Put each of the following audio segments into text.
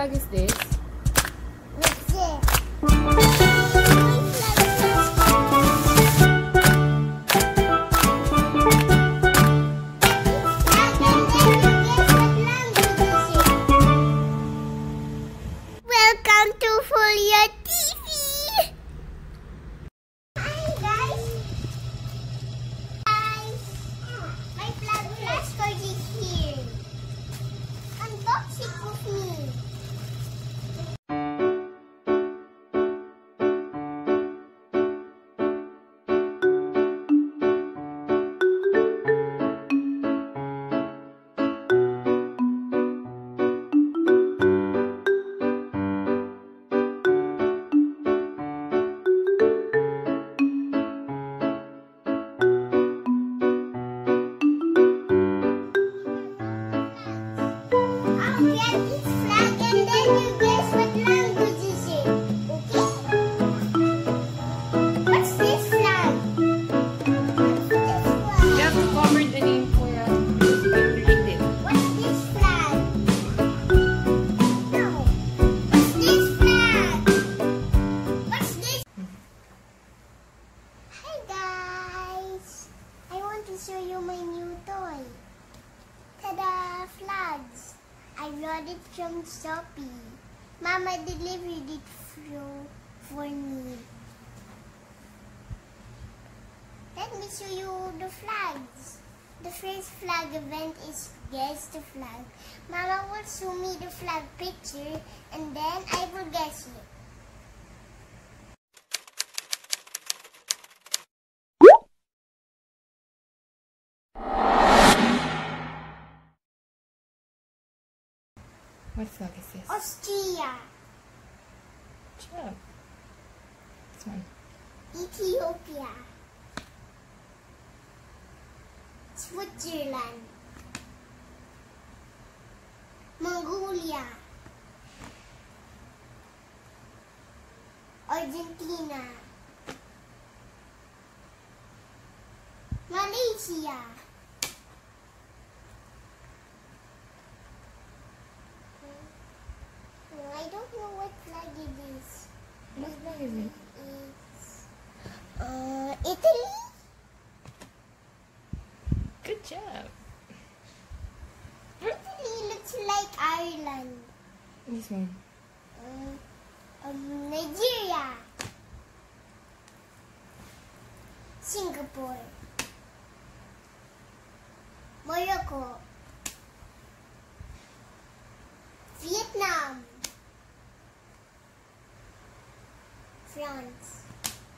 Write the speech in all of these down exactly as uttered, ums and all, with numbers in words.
flag is this? What's it? Welcome to Folio T V. Hi guys. Guys, my flag flashcard is here. Unbox it with me. I'll get this flag and then you guess what language is it. Okay? What's this flag? What's this flag? You have to cover the name for uh, read it. What's this flag? No. What's this flag? What's this? Hi guys. I want to show you my new toy. Ta-da! Flags. I brought it from Shopee. Mama delivered it for, for me. Let me show you the flags. The first flag event is guess the flag. Mama will show me the flag picture and then I will guess it. What flag is this? Austria, Job. This one. Ethiopia, Switzerland, Mongolia, Argentina, Malaysia, I don't know what flag it is. What flag is it? It's uh, Italy, Good job. Italy looks like Ireland. This one. Uh, um, Nigeria, Singapore, Morocco, Vietnam, France,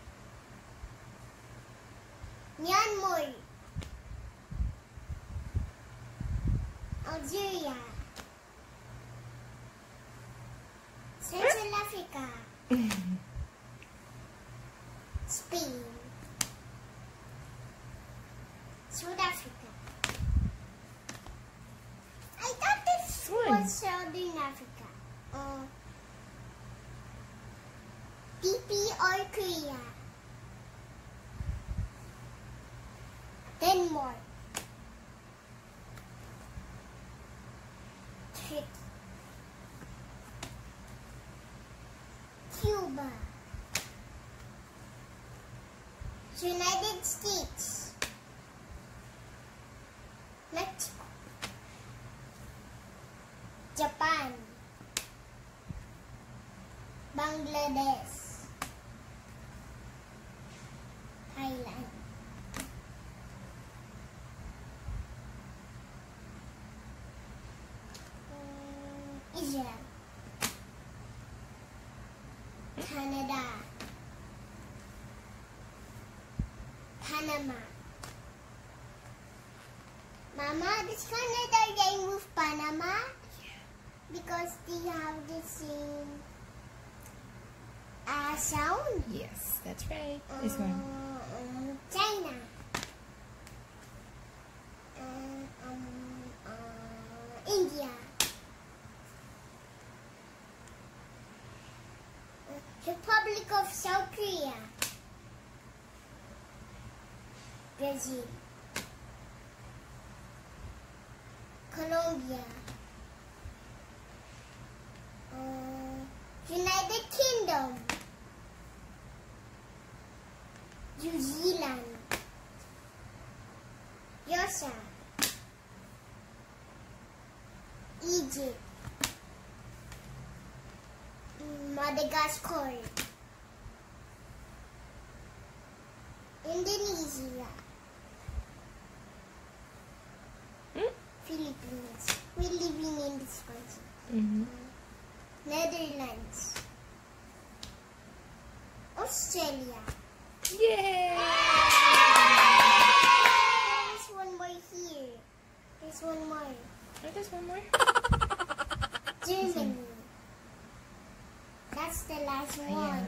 Myanmar, Algeria, Central Africa, Spain, South Africa. I thought this One. was Southern Africa. Uh, T P or Korea. Denmark. Turkey. Cuba. United States. Mexico. Japan. Bangladesh. Thailand. Mm, Israel. Canada. Panama. Mama, does Canada remove Panama? Because they have the same uh, sound. Yes, that's right. This one. Uh, um, China. Uh, um, uh, India. Uh, Republic of South Korea. Brazil. Colombia. Uh, Russia. Egypt. Madagascar. Indonesia. Hmm? Philippines. We're living in this country. Mm-hmm. Netherlands. Australia. Yay! There's one more here. There's one more. Oh, there's one more. Germany. That's the last one.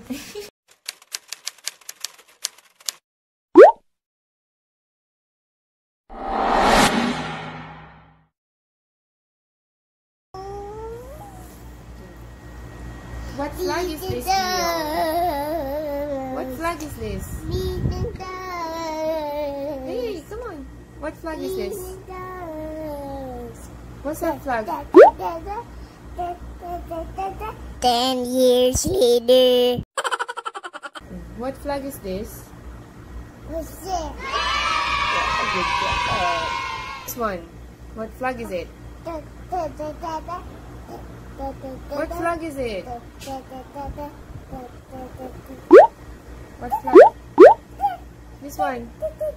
What flag is this? What flag is this? Hey, come on. What flag is this? What's that flag? Ten years later. What flag is this? What's it? Good job. This one. What flag is it? What flag is it? What flag? This one.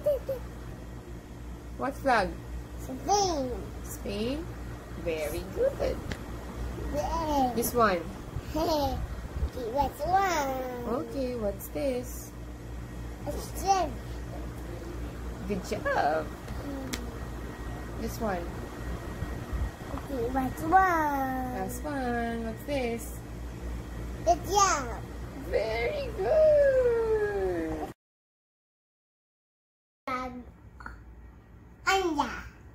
What flag? Spain. Spain. Very good. This one. Hey, what's one? Okay, what's this? Australia. Good job. This one. Okay, what's one? Last one. What's this? Good job. Very good. Flag. Anya.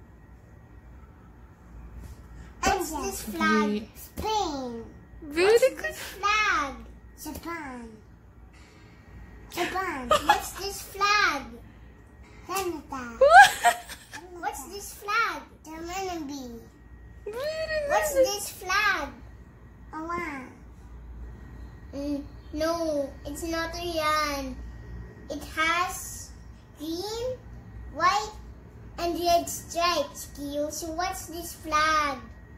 What's this flag? Ye- Spain. Very What's good. this flag? Japan. Japan. What's this flag? Canada. What's this flag? Germany. What's this flag? Iran. Mm, no, it's not Iran. It has green, white, and red stripes, Kyo. So what's this flag?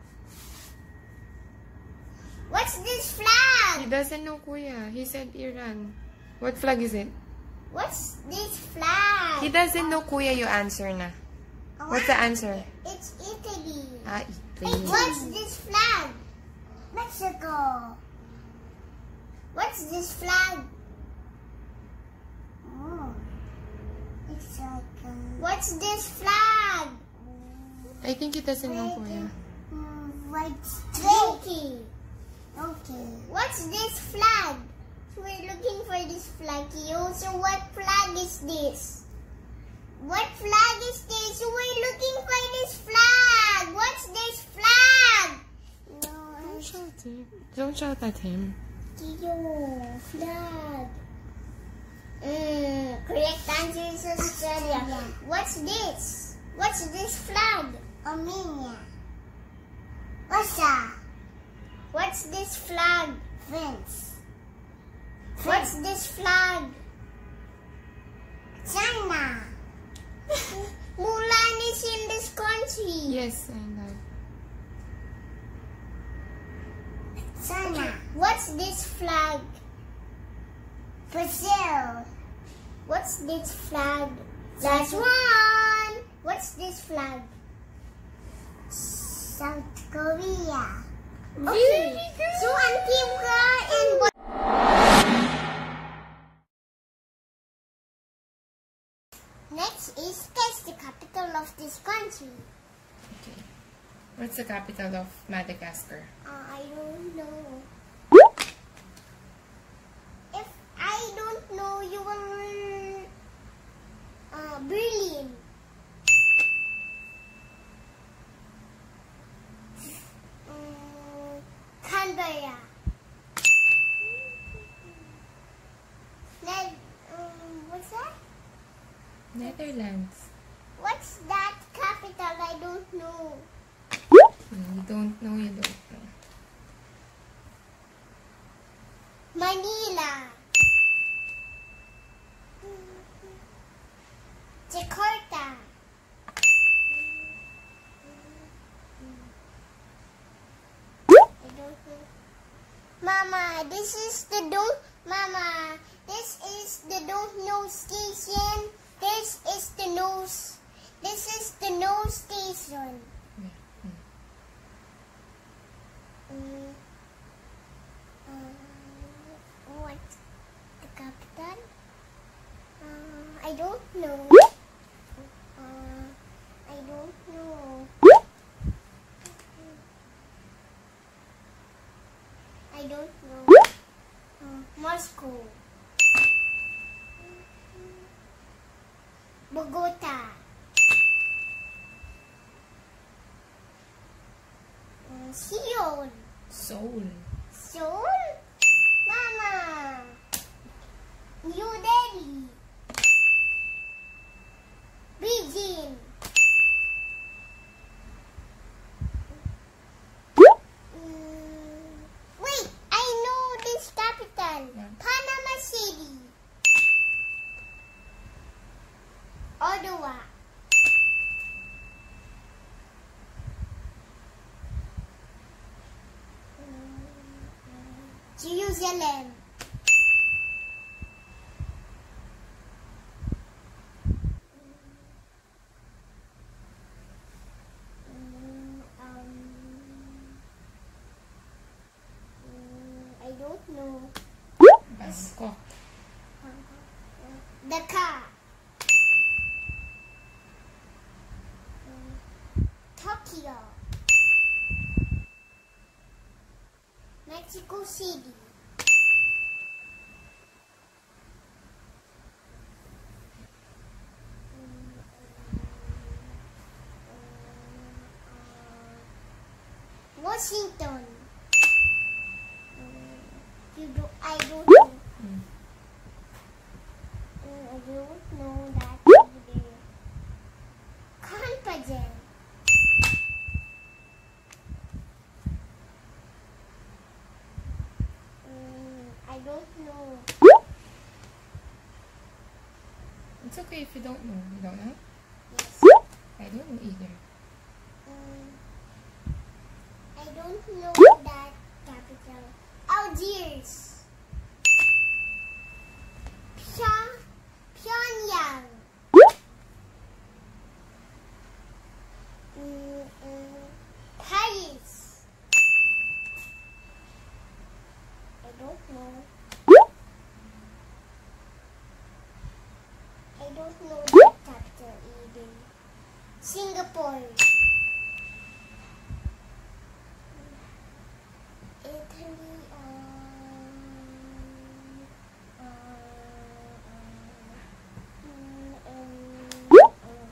What's this He flag? doesn't know, Kuya. He said Iran. What flag is it? What's this flag? He doesn't know, Kuya. You answer na. What's the answer? It's Italy. Ah, Hey, Italy. what's this flag? Mexico. What's this flag? Oh, it's like a... What's this flag? I think he doesn't know, Kuya. Mm, white straight. Okay. What's this flag? We're looking for this flag here. So what flag is this? What flag is this? We're looking for this flag. What's this flag? No, Don't shout it. Don't shout at him. Kyo, flag. Mm, correct answer is Australia. What's this? What's this flag? Armenia. Russia. What's this flag? France. What's this flag? China. Mulan is in this country. Yes, I know. China. What's this flag? Brazil. What's this flag? Last one. What's this flag? South Korea. Okay. So Antigua and what? Next is guess the capital of this country. Okay. What's the capital of Madagascar? Uh, I don't know. If I don't know, you will. Uh, Berlin. Um, Canberra. Ned, um, what's that? Netherlands. What's that capital? I don't know. You don't know, you don't know. Manila. Jakarta. Mama, this is the don't. Mama, this is the don't know station. This is the nose. This is the nose station. Mm. Uh, what's the capital? Uh, I don't know. Uh, I don't know. I don't know. Uh, Moscow. Bogota. Uh, Seoul. Seoul. Seoul? Mama. New Delhi. Beijing. Mm, wait, I know this capital. Yeah. Panama City. Ottawa. Jerusalem. Mm, um, mm, I don't know. Bangkok. Dakar. Mm, Tokyo. Mexico City. Washington. You do, I don't know. Mm. Uh, I don't know that over there. Composite. Mm, I don't know. It's okay if you don't know. You don't know? Yes. I don't know either. Mm, I don't know that capital. Algiers. Pyong, Pyongyang. Mm, mm, Paris. I don't know. I don't know that capital either. Singapore. Italy. Um, uh, um, um, uh,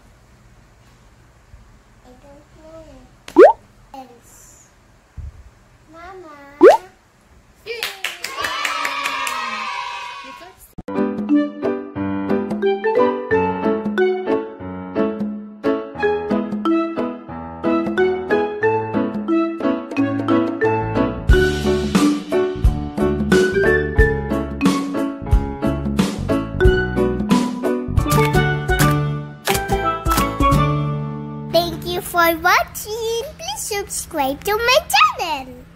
I don't know. Else. Mama. Yay! You got Thank you for watching. Please subscribe to my channel.